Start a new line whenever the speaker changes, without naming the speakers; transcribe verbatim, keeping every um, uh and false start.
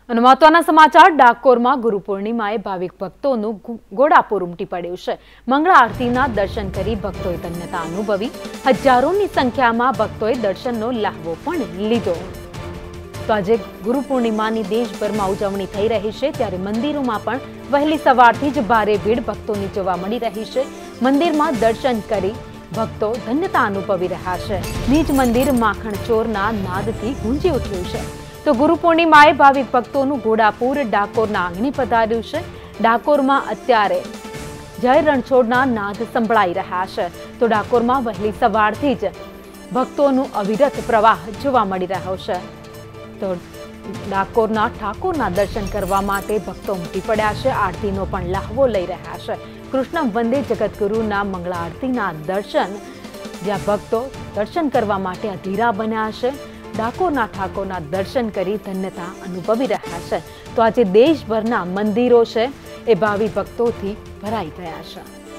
અને મહત્વના સમાચાર ડાકોરમાં ગુરુ પૂર્ણિમાએ ભાવિક ભક્તોનું ઘોડાપુર ઉમટી પડ્યું છે। મંગળા આરતીના દર્શન કરી ભક્તોએ ધન્યતા અનુભવી। હજારોની સંખ્યામાં ભક્તોએ દર્શનનો લાહવો પણ લીધો। તો આજે ગુરુ પૂર્ણિમાની દેશભરમાં ઉજવણી થઈ રહી છે, ત્યારે મંદિરોમાં પણ વહેલી સવારથી જ ભારે ભીડ ભક્તોની જોવા મળી રહી છે। મંદિરમાં દર્શન કરી ભક્તો ધન્યતા અનુભવી રહ્યા છે। નિજ મંદિર માખણચોરના નાદથી ગુંજી ઉઠ્યું છે। તો ગુરુ પૂર્ણિમાએ ભાવિક ભક્તોનું ઘોડાપુર ડાકોરના આંગણે પધાર્યું છે। ડાકોરમાં અત્યારે જય રણછોડના નાદ સંભળાઈ રહ્યા છે। તો ડાકોરમાં વહેલી સવારથી જ ભક્તોનું અવિરત પ્રવાહ જોવા મળી રહ્યો છે। તો ડાકોરના ઠાકોરના દર્શન કરવા માટે ભક્તો ઉમટી પડ્યા છે। આરતીનો પણ લાહવો લઈ રહ્યા છે। કૃષ્ણ વંદે જગતગુરુના મંગળા આરતીના દર્શન જ્યાં ભક્તો દર્શન કરવા માટે અધીરા બન્યા છે। ડાકોરના ઠાકોરના દર્શન કરી ધન્યતા અનુભવી રહ્યા છે। તો આજે દેશભરના મંદિરો છે એ ભાવિ ભક્તોથી ભરાઈ ગયા છે।